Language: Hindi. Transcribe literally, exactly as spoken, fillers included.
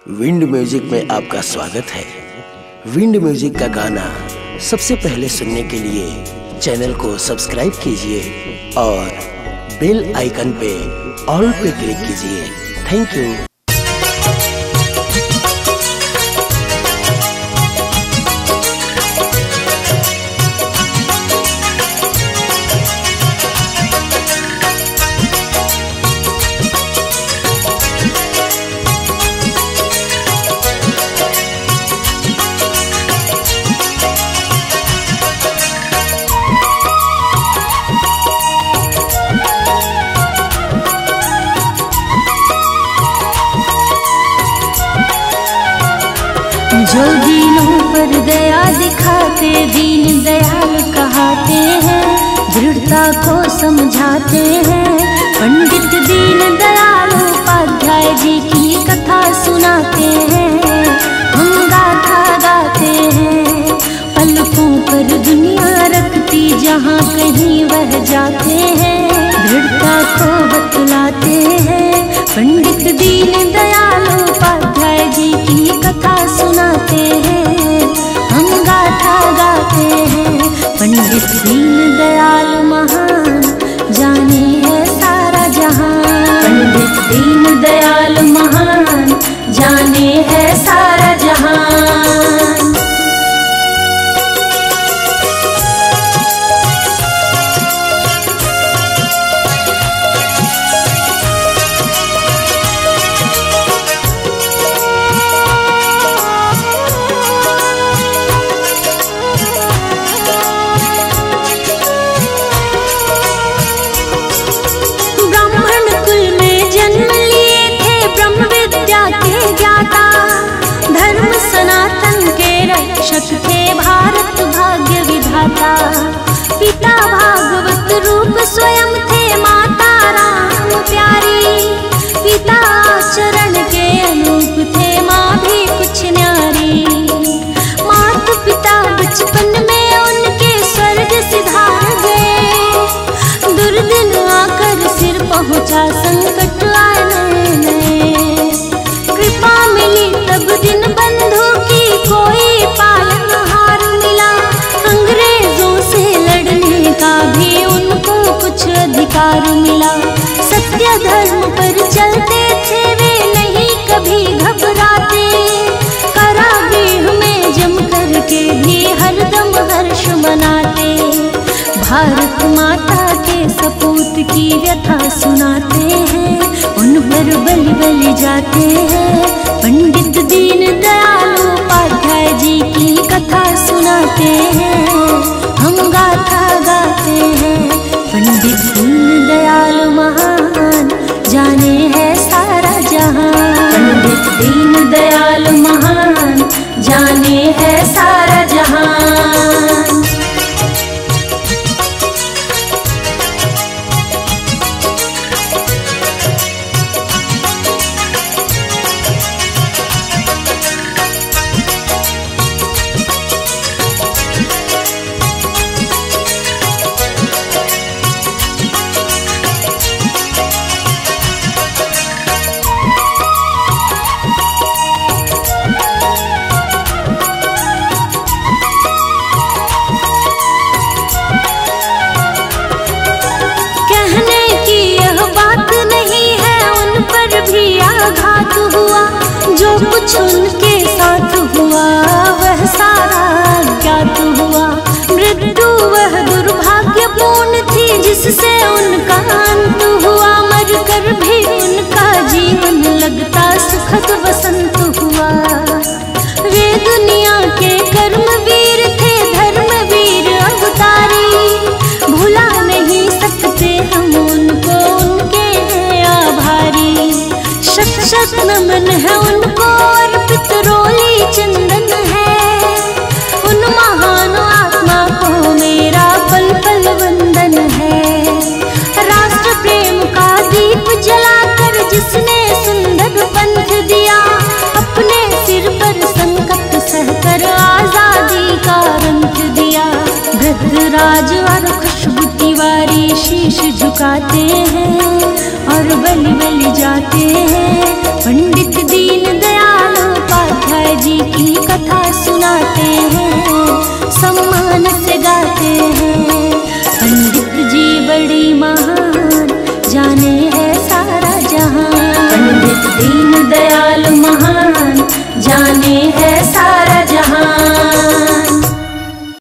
विंड म्यूजिक में आपका स्वागत है। विंड म्यूजिक का गाना सबसे पहले सुनने के लिए चैनल को सब्सक्राइब कीजिए और बेल आइकन पे ऑल पे क्लिक कीजिए। Thank you. जो दीनों पर दया दिखाते दीन दयाल कहते हैं, दृढ़ता को समझाते हैं। पंडित दीन दयाल उपाध्याय जी की कथा सुनाते हैं, हम गाथा गाते हैं। पलकों पर दुनिया रखती जहाँ कहीं वह जाते हैं, दृढ़ता को बतलाते हैं। पंडित दीन दयाल उपाध्याय जी की कथा सुनाते हैं, हम गाथा गाते हैं। पंडित दीन दयाल महान जाने है सारा जहां, पंडित दीन दयाल महान जाने है सारा जहां। रक्षक थे भारत भाग्य विधाता, पिता भागवत रूप स्वयं थे माता राम प्यारी। पिता चरण के अनूप थे माँ भी कुछ न्यारी। माता पिता बचपन में उनके स्वर्ग सिधार गए, दुर्दिन आकर सिर पहुँचा संकट आए नए नए। कृपा मिली तब दिन बंधु की कोई पालनहार मिला, अंग्रेजों से लड़ने का भी उनको कुछ अधिकार मिला। सत्य धर्म पर चलते थे वे नहीं कभी घबराते, कारागृह में जम कर के भी हरदम हर्ष मनाते। भारत माता के सपूत की व्यथा सुनाते हैं, उन पर बलि बलि जाते हैं। पंडित दीन दयाल उपाध्याय जी की कथा सुनाते हैं, हम गाथा गाते हैं। पंडित दीन दयाल महान जाने है सारा जहां, पंडित दीन दयाल महान जाने है सारा जहां। आघात हुआ जो कुछ उनके साथ हुआ वह सारा ज्ञात हुआ। मृत्यु वह दुर्भाग्यपूर्ण थी जिससे उनका अंत हुआ, मरकर भी उनका जीवन लगता सुखद वसंत हुआ। वे दुनिया के कर्मवीर थे धर्मवीर अवतारी, भुला नहीं सकते हम उनको, उनके आभारी। शत शत नमन है उनको अर्पित रोली चंदन है, उन महान आत्मा को मेरा पल पल वंदन है। राष्ट्र प्रेम का दीप जलाकर जिसने सुंदर पंथ दिया, अपने सिर पर संकट सहकर आजादी का रंग दिया। भद्रराज और खुशबू तिवारी शीश झुकाते हैं और बलि बलि जाते हैं। पंडित दीन दयाल में है सा